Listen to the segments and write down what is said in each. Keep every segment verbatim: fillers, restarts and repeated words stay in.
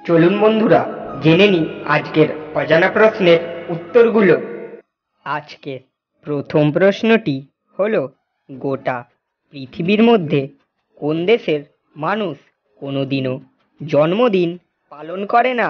চলুন বন্ধুরা জেনে নিই আজকের অজানা প্রশ্নের উত্তরগুলো। আজকের প্রথম প্রশ্নটি হলো, গোটা পৃথিবীর মধ্যে কোন দেশের মানুষ কোনোদিনও জন্মদিন পালন করে না?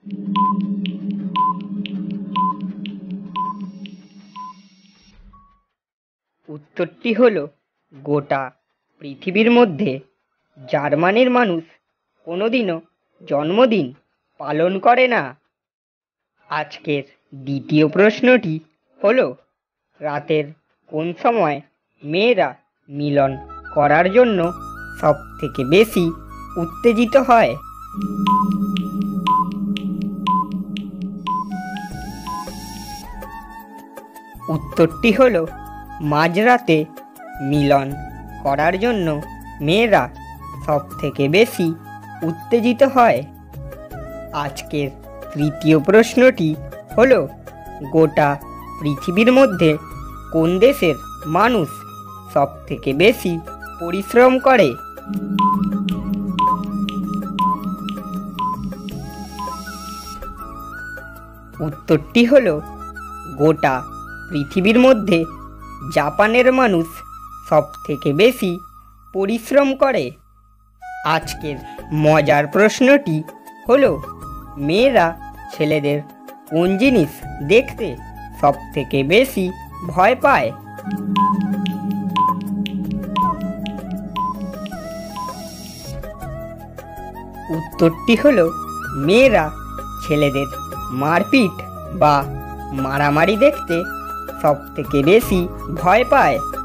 উত্তরটি হলো, গোটা পৃথিবীর মধ্যে জার্মানির মানুষ কোনোদিনও জন্মদিন পালন করে না। আজকের দ্বিতীয় প্রশ্নটি হলো, রাতের কোন সময় মেয়েরা মিলন করার জন্য সব থেকে বেশি উত্তেজিত হয়? উত্তরটি হলো, মাঝরাতে মিলন করার জন্য মেয়েরা সব থেকে বেশি উত্তেজিত হয়। আজকের তৃতীয় প্রশ্নটি হলো, গোটা পৃথিবীর মধ্যে কোন দেশের মানুষ সব থেকে বেশি পরিশ্রম করে? উত্তরটি হলো, গোটা পৃথিবীর মধ্যে জাপানের মানুষ সব থেকে বেশি পরিশ্রম করে। আজকের মজার প্রশ্নটি হলো, মেয়েরা ছেলেদের কোন জিনিস দেখতে সব থেকে বেশি ভয় পায়? উত্তরটি হলো, মেয়েরা ছেলেদের মারপিট বা মারামারি দেখতে সব থেকে বেশি ভয় পায়।